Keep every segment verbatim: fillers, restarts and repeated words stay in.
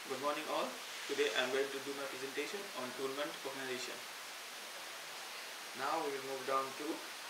Good morning all. Today I am going to do my presentation on tournament organization. Now we will move down to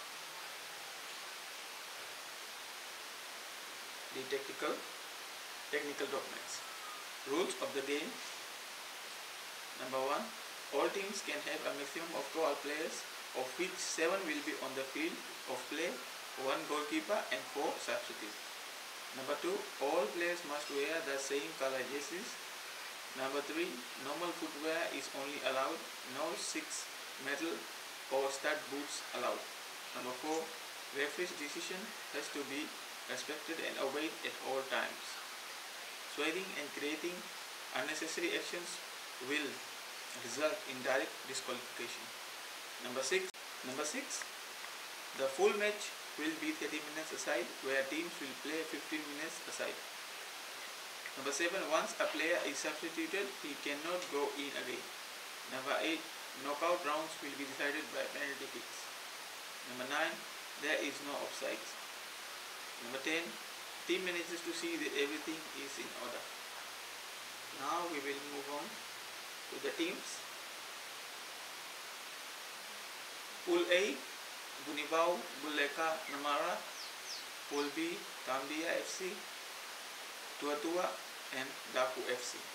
the technical technical documents. Rules of the game. Number one. All teams can have a maximum of twelve players, of which seven will be on the field of play, one goalkeeper and four substitutes. Number two. All players must wear the same color jerseys. Number three. Normal footwear is only allowed. No six metal or stud boots allowed. Number four. Referee's decision has to be respected and obeyed at all times. Swearing and creating unnecessary actions will result in direct disqualification. Number six. Number six. The full match will be thirty minutes aside, where teams will play fifteen minutes aside. Number seven. Once a player is substituted, he cannot go in again. Number eight. Knockout rounds will be decided by penalty kicks. Number nine. There is no offsides. Number ten. Team manages to see that everything is in order. Now we will move on to the teams. Pool A, Bunibao, Buleka, Namara. Pool B, Tambia F C, Tua Tua and Daku F C.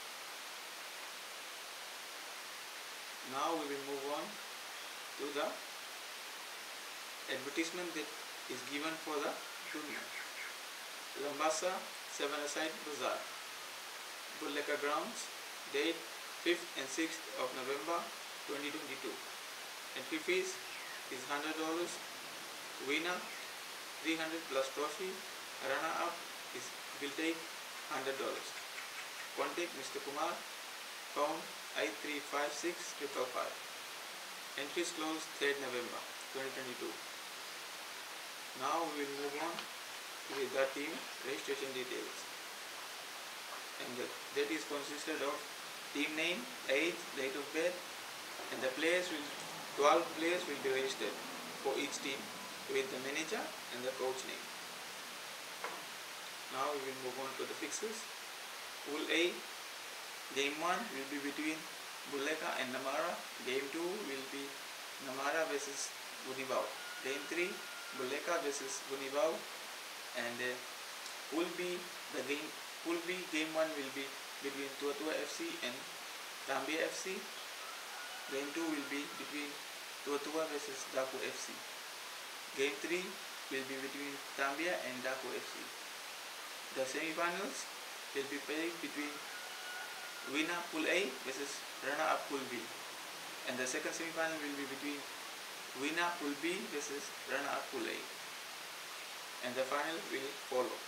Now we will move on to the advertisement that is given for the tournament. Lambasa seven-a-side Bazaar, Buleka Grounds, date fifth and sixth of November twenty twenty-two. Entry fees is one hundred dollars. Winner three hundred dollars plus trophy. Runner up is will take one hundred dollars. Contact Mister Kumar. Phone eight three five six five five five. Entries closed third November twenty twenty-two. Now we will move on with the team registration details. And the, that is consisted of team name, age, date of birth, and the players will twelve players will be registered for each team with the manager and the coach name. Now we will move on to the fixtures. Pool A, game one will be between Buleka and Namara. Game two will be Namara versus Bunibao. Game three, Buleka versus Bunibao. And uh, Pool B, the game Pool B game one will be between Tua Tua F C and Tambia F C. Game two will be between Tua Tua versus Daku F C. Game three will be between Tambia and Daku F C. The semi-finals will be played between winner Pool A versus runner-up Pool B. And the second semi-final will be between winner Pool B versus runner-up Pool A. And the final will follow.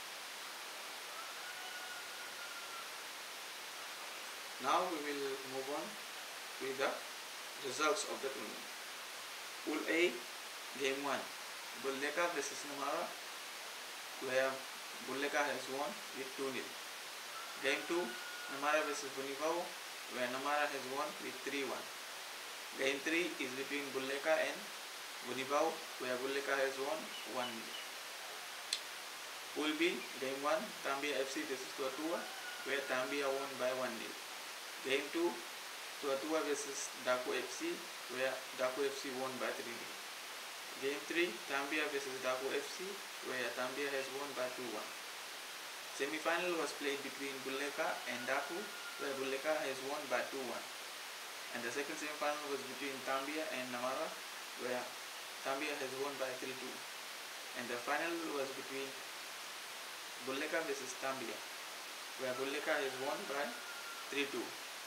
Now we will move on with the results of the tournament. Pool A, game one, Buleka versus Namara, where Buleka has won with two nil. Game two, Namara versus Bunibao, where Namara has won with three one. Game three is between Buleka and Bunibao, where Buleka has won one nil. Pool B, game one, Tambia F C versus Tua Tua, where Tambia won by one nil. Game two, Tua Tua versus Daku F C, where Daku F C won by three nil. Game three, Tambia versus Daku F C, where Tambia has won by two one. Semi-final was played between Buleka and Daku, where Buleka has won by two one. And the second semi-final was between Tambia and Namara, where Tambia has won by three two. And the final was between Buleka versus Tambia, where Buleka has won by three two.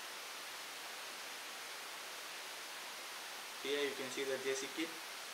Here you can see the jersey kit.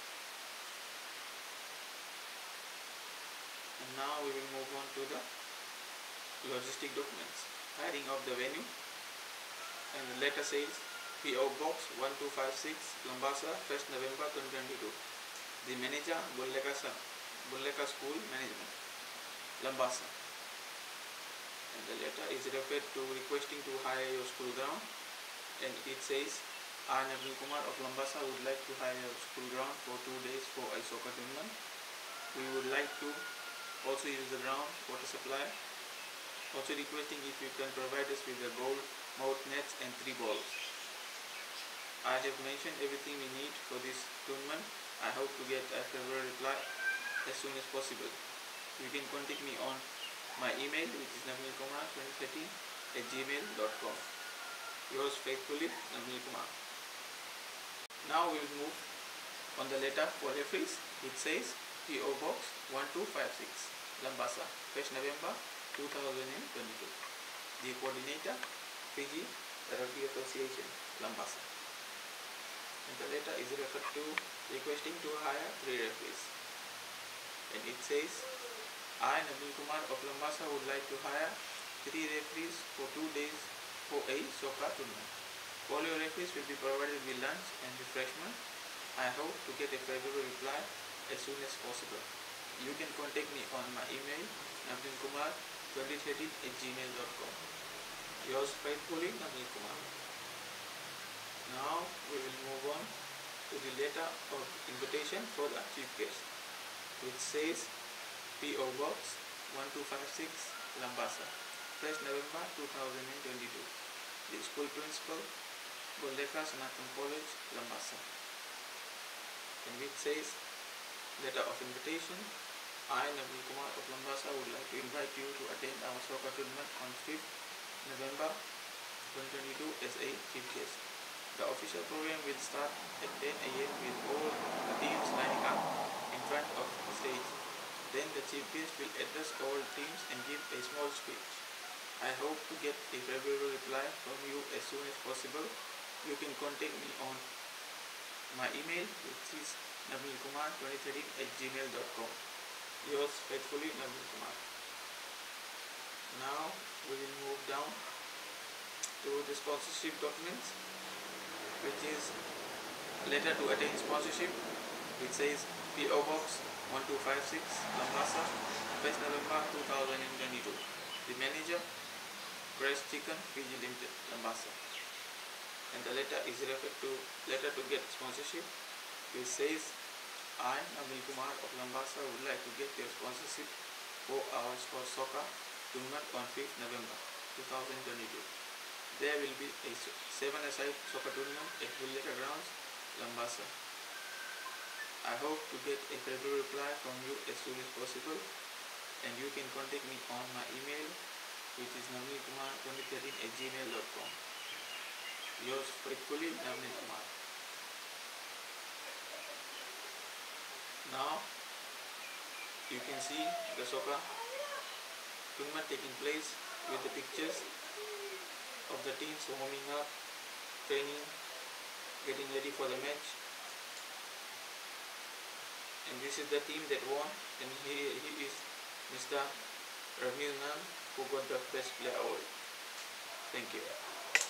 And now we will move on to the logistic documents. Hiring of the venue. And the letter says P O Box one two five six, Lambasa, first November twenty twenty-two. The manager, Buleka, Buleka School Management, Lambasa. And the letter is referred to requesting to hire your school ground. And it says, I, Navin Kumar of Lambasa, would like to hire your school ground for two days for a soccer tournament. We would like to also use the ground, water supply, Also requesting if you can provide us with the goal, mouth nets and three balls. I have mentioned everything we need for this tournament. I hope to get a favorable reply as soon as possible. You can contact me on my email, which is nabilkumar twenty thirteen at gmail dot com. Yours faithfully, Nabil Kumar. Now we will move on the letter for referees, which says P O Box one two five six, Lambasa, first November two thousand twenty-two. The coordinator, Fiji Rugby Association, Lambasa. And the letter is referred to requesting to hire three referees. And it says, I, Nabil Kumar of Lambasa, would like to hire three referees for two days for a soccer tournament. All your referees will be provided with lunch and refreshment. I hope to get a favorable reply as soon as possible. You can contact me on my email, nabilkumar twenty thirteen at gmail dot com. Yours faithfully, Nabil Kumar. Now we will move on to the letter of invitation for the chief guest, which says P O Box one two five six, Lambasa, first November two thousand twenty-two. The school principal, Goldeka Sanathan College, Lambasa. And which says, letter of invitation, I, Nabil Kumar of Lambasa, would like to invite you to attend our soccer tournament on fifth November twenty twenty-two as a chief guest. The official program will start at ten A M with all the teams lining up in front of the stage. Then the chief guest will address all teams and give a small speech. I hope to get a favorable reply from you as soon as possible. You can contact me on my email, which is nabilkumar twenty thirteen at gmail dot com. Yours faithfully, Nabil Kumar. Now we will move down to the sponsorship documents, which is letter to attain sponsorship, which says P O Box one two five six, Lambasa, first November two thousand twenty-two. The manager, Crest Chicken, Fiji Limited, Lambasa. And the letter is referred to letter to get sponsorship, which says, I, Nabil Kumar of Lambasa, would like to get your sponsorship for our sports soccer tournament on fifth November two thousand twenty-two. There will be a seven-a-side soccer tournament at Bulletta Grounds, Lambasa. I hope to get a favorable reply from you as soon as possible, and you can contact me on my email, which is nabilkumar twenty thirteen at gmail dot com. Yours faithfully, Nabil Kumar. Now you can see the soccer tournament taking place with the pictures of the teams warming up, training, getting ready for the match. And this is the team that won, and he, he is Mister Ramil Nan, who got the best player award. Thank you.